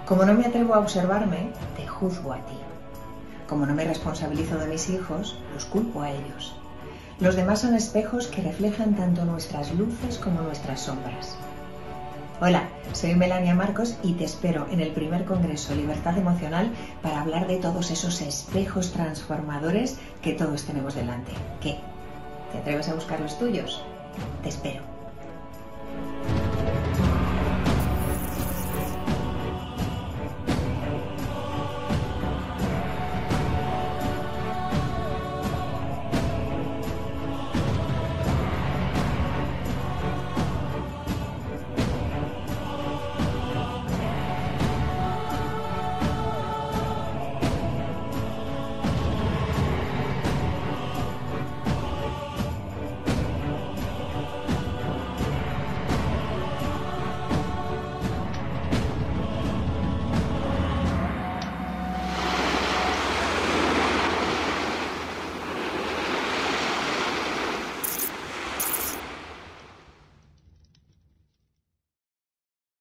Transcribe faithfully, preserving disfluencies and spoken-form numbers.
Como no me atrevo a observarme, te juzgo a ti. Como no me responsabilizo de mis hijos, los culpo a ellos. Los demás son espejos que reflejan tanto nuestras luces como nuestras sombras. Hola, soy Melania Marcos y te espero en el primer Congreso Libertad Emocional para hablar de todos esos espejos transformadores que todos tenemos delante. ¿Qué? ¿Te atreves a buscar los tuyos? Te espero.